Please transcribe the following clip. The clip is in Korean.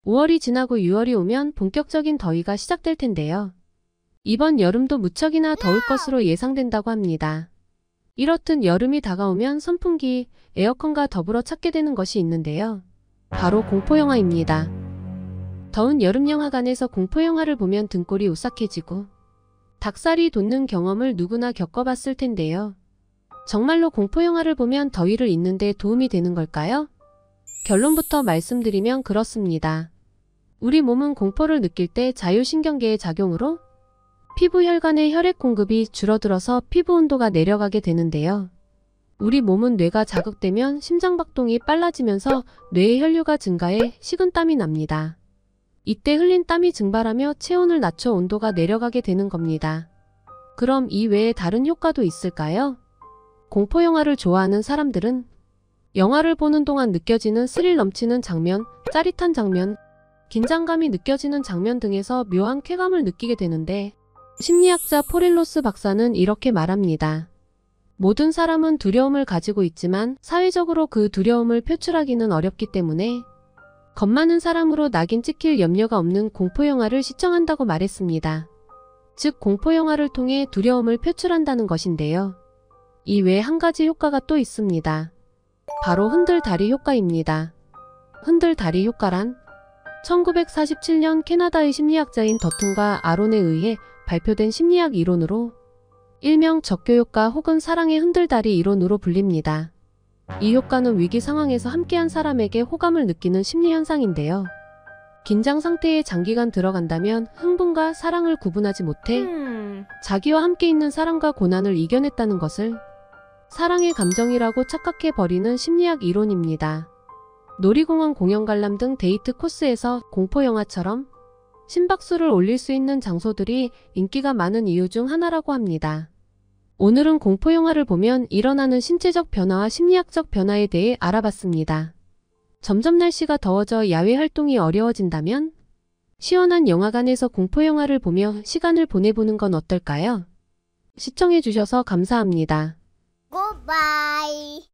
5월이 지나고 6월이 오면 본격적인 더위가 시작될 텐데요. 이번 여름도 무척이나 더울 것으로 예상된다고 합니다. 이렇듯 여름이 다가오면 선풍기, 에어컨과 더불어 찾게 되는 것이 있는데요. 바로 공포영화입니다. 더운 여름 영화관에서 공포영화를 보면 등골이 오싹해지고 닭살이 돋는 경험을 누구나 겪어봤을 텐데요. 정말로 공포영화를 보면 더위를 잊는 데 도움이 되는 걸까요? 결론부터 말씀드리면 그렇습니다. 우리 몸은 공포를 느낄 때 자율신경계의 작용으로 피부 혈관의 혈액 공급이 줄어들어서 피부 온도가 내려가게 되는데요. 우리 몸은 뇌가 자극되면 심장박동이 빨라지면서 뇌의 혈류가 증가해 식은땀이 납니다. 이때 흘린 땀이 증발하며 체온을 낮춰 온도가 내려가게 되는 겁니다. 그럼 이 외에 다른 효과도 있을까요? 공포영화를 좋아하는 사람들은 영화를 보는 동안 느껴지는 스릴 넘치는 장면, 짜릿한 장면, 긴장감이 느껴지는 장면 등에서 묘한 쾌감을 느끼게 되는데 심리학자 포렐로스 박사는 이렇게 말합니다. 모든 사람은 두려움을 가지고 있지만 사회적으로 그 두려움을 표출하기는 어렵기 때문에 겁 많은 사람으로 낙인 찍힐 염려가 없는 공포영화를 시청한다고 말했습니다. 즉 공포영화를 통해 두려움을 표출한다는 것인데요. 이 외에 한 가지 효과가 또 있습니다. 바로 흔들다리 효과입니다. 흔들다리 효과란 1947년 캐나다의 심리학자인 더튼과 아론에 의해 발표된 심리학 이론으로 일명 적교효과 혹은 사랑의 흔들다리 이론으로 불립니다. 이 효과는 위기 상황에서 함께한 사람에게 호감을 느끼는 심리 현상인데요. 긴장 상태에 장기간 들어간다면 흥분과 사랑을 구분하지 못해 자기와 함께 있는 사랑과 고난을 이겨냈다는 것을 사랑의 감정이라고 착각해 버리는 심리학 이론입니다. 놀이공원 공연 관람 등 데이트 코스에서 공포영화처럼 심박수를 올릴 수 있는 장소들이 인기가 많은 이유 중 하나라고 합니다. 오늘은 공포영화를 보면 일어나는 신체적 변화와 심리학적 변화에 대해 알아봤습니다. 점점 날씨가 더워져 야외 활동이 어려워진다면 시원한 영화관에서 공포영화를 보며 시간을 보내보는 건 어떨까요? 시청해주셔서 감사합니다. Goodbye.